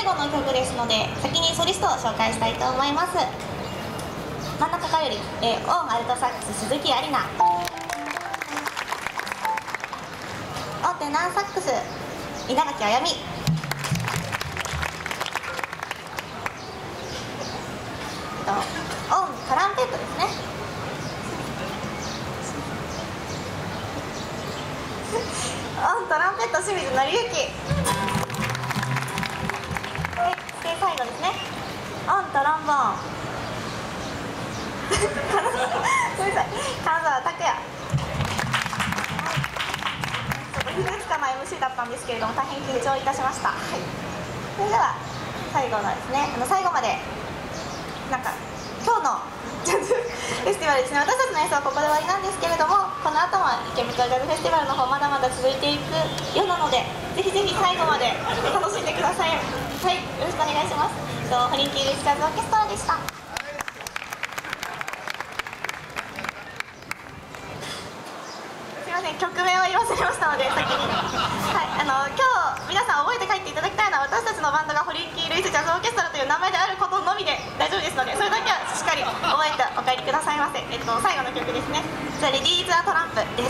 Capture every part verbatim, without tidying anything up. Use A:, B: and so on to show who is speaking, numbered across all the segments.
A: 最後の曲ですので、先にソリストを紹介したいと思います。真ん中からより、えー、オンアルトサックス鈴木有奈、オンテナーサックス稲垣あやみ、オントランペットですねオントランペット清水紀之、で最後ですね、オントロンボーンごめんなさい、金沢拓也。ちょっとふつかの エムシー だったんですけれども、大変緊張いたしました。はい、それでは最後のですね、あの最後までなんか今日のジャズフェスティバルですね、私たちの演奏はここで終わりなんですけれども、この後も池袋ジャズフェスティバルの方まだまだ続いていくようなので、ぜひぜひ最後まで楽しんでください。はい、よろしくお願いします。堀木ルイスジャズオーケストラでした。すいません、曲名を言い忘れましたので先に、はい、あの今日皆さん覚えて帰っていただきたいのは、私たちのバンドが堀木ルイスジャズオーケストラという名前であることのみで大丈夫ですので、それだけはしっかり覚えてお帰りくださいませ。えっと最後の曲ですね、ザ・レディーズ・ア・トランプです。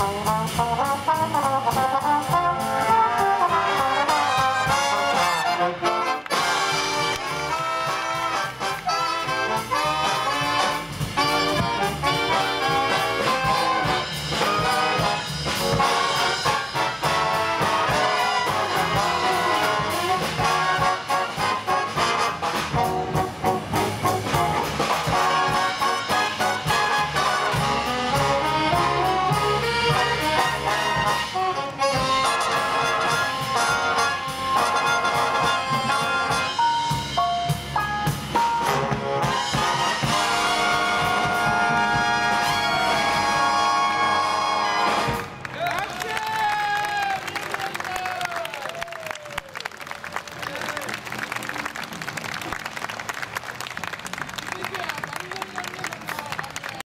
A: す。